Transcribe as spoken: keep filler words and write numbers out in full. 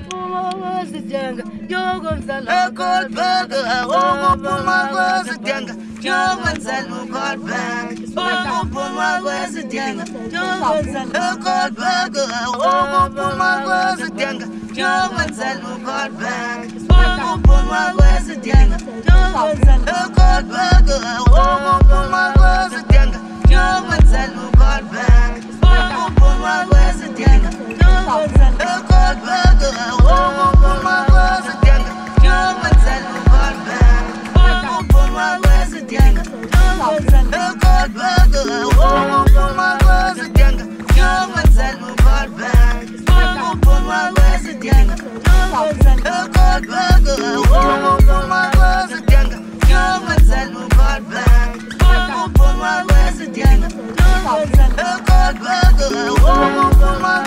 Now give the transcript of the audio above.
A cold burger, oh, Puma was a younger. Jovans and no cold bag. Oh, Puma was a younger. Jovans and no cold burger, oh, Puma was a younger. Jovans and no cold bag. Oh, Puma was a younger. Jovans and no cold burger, oh, Puma was a younger. Jovans and no cold bag. Oh, Puma was a younger. Jovans and no cold burger, oh, Puma was a younger. Jovans and no cold bag. Oh, Puma was a younger. Jovans and no cold burger, oh, Puma was a younger. Jovans and no cold bag. Oh, Puma was a younger. Jovans and no cold burger, oh, Puma was a younger. Jovans and no cold bag. Oh, Puma was a younger. Jovans and no cold burger, oh, Puma